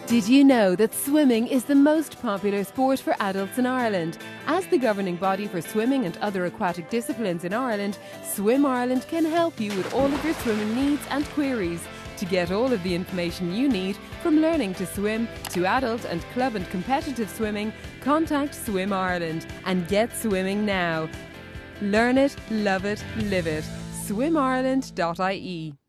Did you know that swimming is the most popular sport for adults in Ireland? As the governing body for swimming and other aquatic disciplines in Ireland, Swim Ireland can help you with all of your swimming needs and queries. To get all of the information you need, from learning to swim to adult and club and competitive swimming, contact Swim Ireland and get swimming now. Learn it, love it, live it. SwimIreland.ie